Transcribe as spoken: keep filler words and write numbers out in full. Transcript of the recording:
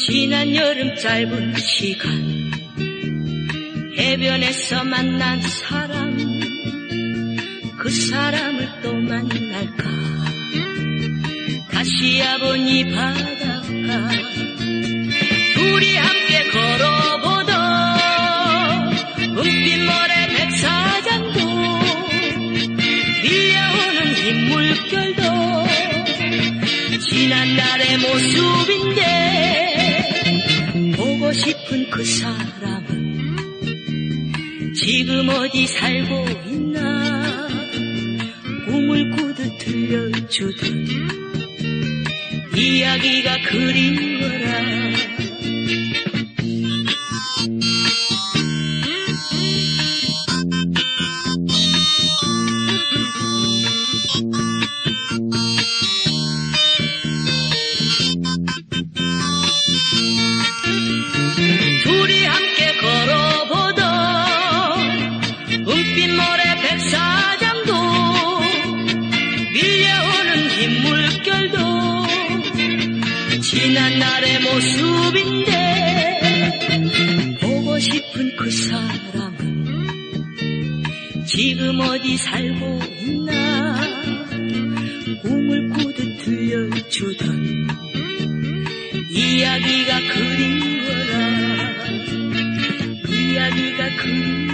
지난 여름 짧은 시간 해변에서 만난 사람, 그 사람을 또 만날까? 다시야 본 이 바닷가, 둘이 함께 걸어보던 은빛모래 백사장도, 밀려오는 흰 물결도 지난 날의 모습인데, 보고 싶은 그 사람은 지금 어디 살고 있나? 꿈을 꾸듯 들려주던 이야기가 그리워라. 둘이 함께 걸어보던 은빛모래 백사장도, 밀려오는 흰 물결도 지난 날의 모습인데, 보고 싶은 그 사람은 지금 어디 살고 있나? 꿈을 꾸듯 들려주던 이야기가 그리워라. 이야기가 그리워라.